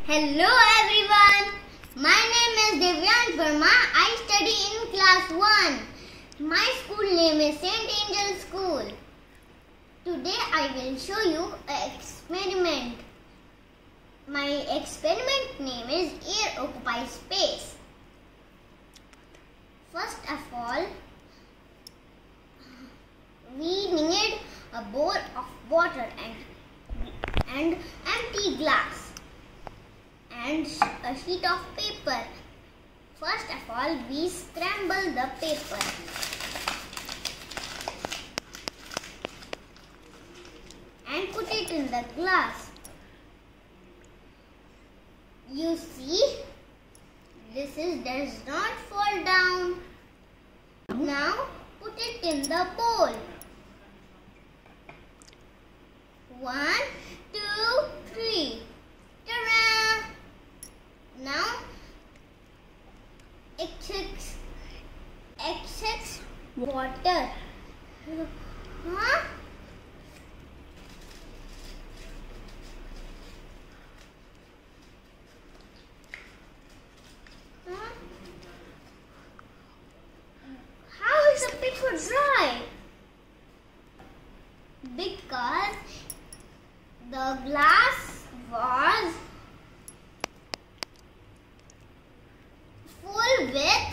Hello everyone. My name is Divyansh Verma. I study in class 1. My school name is St. Angel School. Today I will show you an experiment. My experiment name is Air Occupies Space. First of all, we need a bowl of water and empty glass and a sheet of paper. First of all, we scramble the paper. And put it in the glass. You see, this does not fall down. Now put it in the bowl. 1, 2, 3. Ta-da! Now excess water. Huh? How is the paper dry? Because the glass was full with